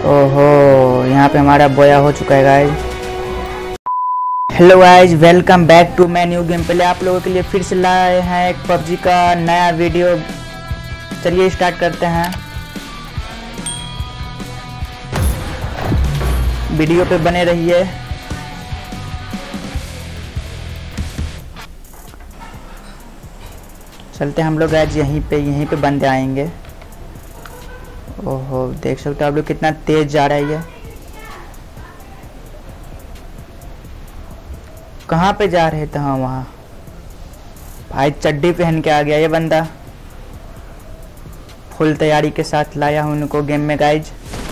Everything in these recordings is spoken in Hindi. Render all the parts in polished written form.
ओहो, यहाँ पे हमारा बोया हो चुका है guys. Hello guys, welcome back to my new game. पहले आप लोगों के लिए फिर से लाए हैं एक पबजी का नया वीडियो। चलिए स्टार्ट करते हैं। वीडियो पे बने रहिए। चलते हैं हम लोग गाइज, यहीं पे बंदे आएंगे। ओहो, देख सकते हो आप लोग कितना तेज जा रहा है ये। कहाँ पे जा रहे थे हम? वहाँ भाई चड्डी पहन के आ गया ये बंदा। फुल तैयारी के साथ लाया हूँ उनको गेम में गाइज।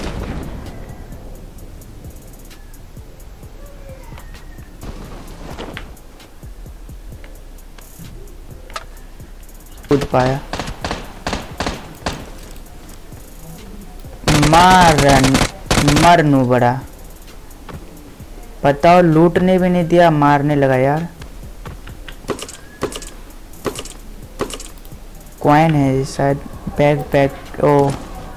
कूद पाया। मरनू बड़ा, बताओ, लूटने भी नहीं दिया, मारने लगा यार। कॉइन है शायद, पैक। ओ,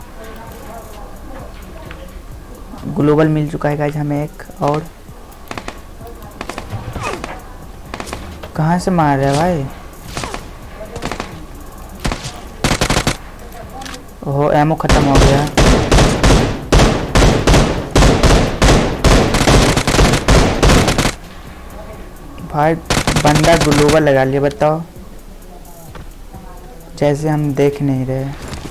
ग्लोबल मिल चुका है गाइज हमें एक। और कहाँ से मार रहा है भाई? ओहो, एमो खत्म हो गया। भाई बंदा ग्लोबल लगा लिया, बताओ, जैसे हम देख नहीं रहे।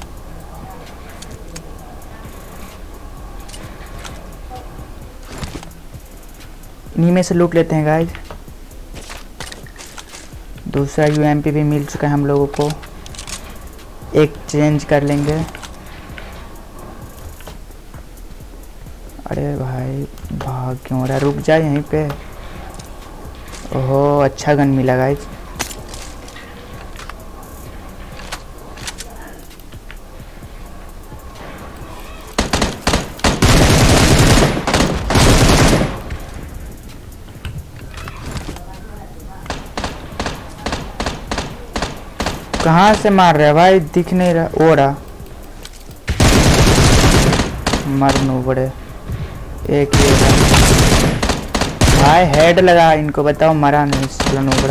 इन्हीं में से लूट लेते हैं गाइज। दूसरा यूएमपी भी मिल चुका है हम लोगों को, एक चेंज कर लेंगे। अरे भाई भाग क्यों रहा? रुक जाए यहीं पे। ओहो, अच्छा गन मिला गाइज। कहाँ से मार रहा है भाई? दिख नहीं रहा। ओड़ा मरनू बड़े, एक ही भाई हेड लगा इनको, बताओ, मरा नहीं। चलो नूबड़ा,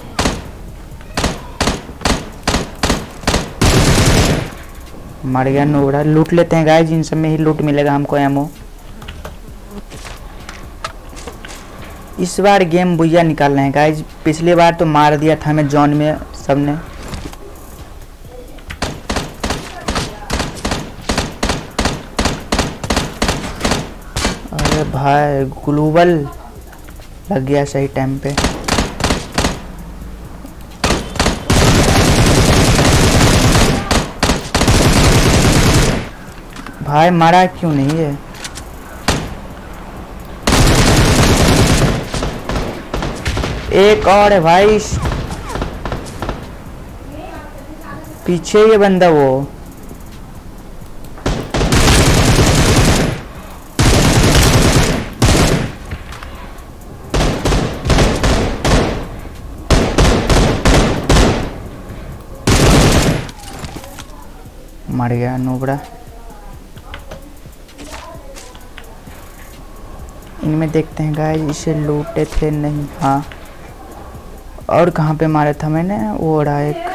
मर गया नूबड़ा। लूट लेते हैं गाइस, इन सब में ही लूट मिलेगा हमको, एमो। इस बार गेम बुइया निकाल रहे हैं गाइस। पिछली बार तो मार दिया था हमें जॉन में सबने। अरे भाई ग्लोबल लग गया सही टाइम पे। भाई मारा क्यों नहीं है? एक और है भाई, पीछे ये बंदा वो। मर गया नूबड़ा। इनमें देखते हैं गाइस, इसे लूटे थे नहीं। हाँ, और कहाँ पे मारा था मैंने? वो रहा एक।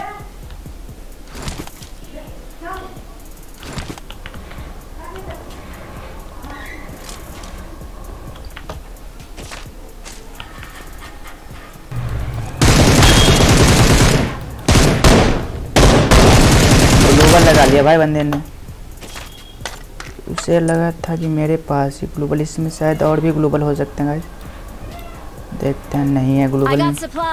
ग्लोबल लगा लिया भाई बंदे ने। उसे लगा था कि मेरे पास ही ग्लोबल, इसमें शायद और भी ग्लोबल हो सकते हैं गाइस। देखते हैं, नहीं है ग्लोबल।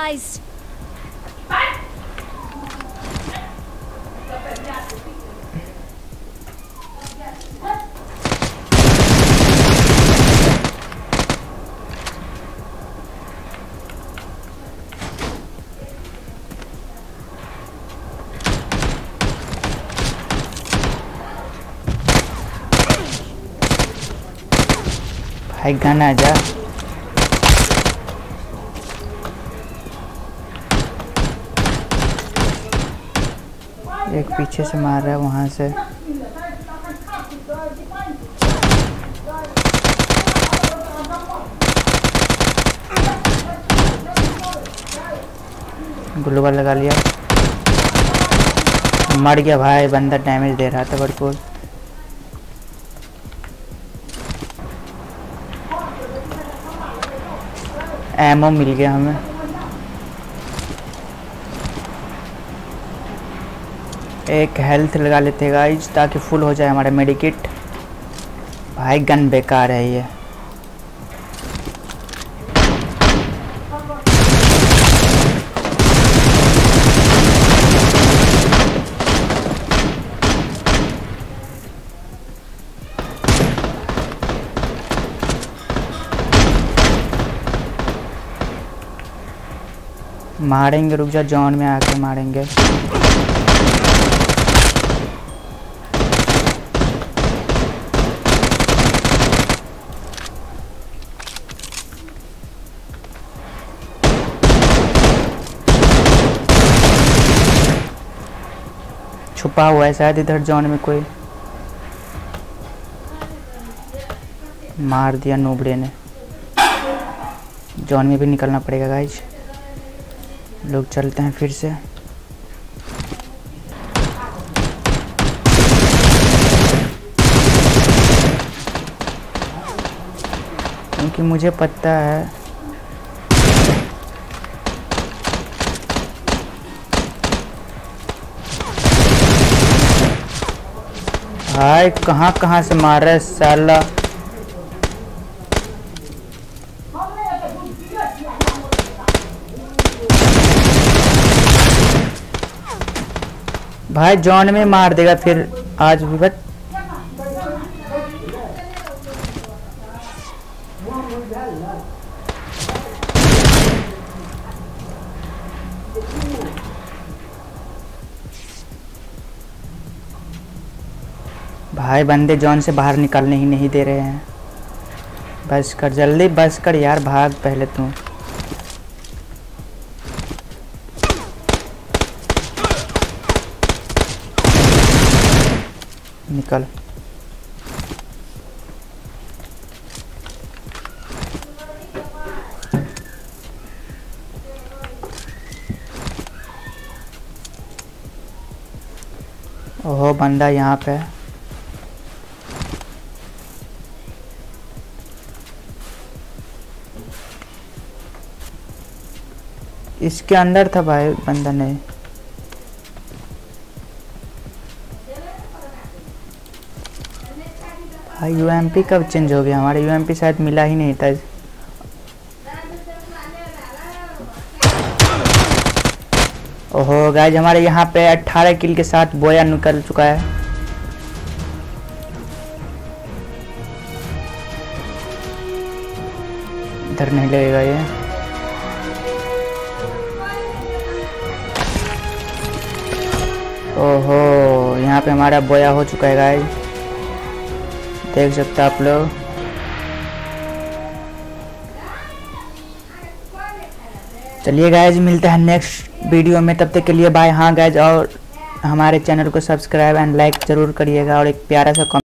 भाई गन आ जा। एक पीछे से मार रहा है वहां से। ग्लूवाल लगा लिया, मर गया भाई। बंदा डैमेज दे रहा था भरपूर। एमओ मिल गया हमें। एक हेल्थ लगा लेते गाइस ताकि फुल हो जाए हमारा मेडिकिट। भाई गन बेकार है ये। मारेंगे, रुक जा, जॉन में आके मारेंगे। छुपा हुआ है शायद इधर जॉन में कोई। मार दिया नूबड़े ने। जॉन में भी निकलना पड़ेगा गाइज। लोग चलते हैं फिर से। क्योंकि मुझे पता है भाई कहाँ से मार रहा है साला। भाई जॉन में मार देगा फिर आज भी। बस भाई बंदे जॉन से बाहर निकलने ही नहीं दे रहे हैं। बस कर, जल्दी बस कर यार, भाग पहले तू। निकल। ओहो बंदा यहाँ पे है। इसके अंदर था भाई बंदा। नहीं भाई यूएमपी कब चेंज हो गया? हमारा यूएमपी शायद मिला ही नहीं था। ओहो गाइज हमारे यहाँ पे 18 किल के साथ बोया निकल चुका है। इधर नहीं लगेगा ये। ओहो यहाँ पे हमारा बोया हो चुका है गाइज, देख सकते हैं आप लोग। चलिए गाइज मिलते हैं नेक्स्ट वीडियो में, तब तक के लिए बाय। हाँ गाइज, और हमारे चैनल को सब्सक्राइब एंड लाइक ज़रूर करिएगा और एक प्यारा सा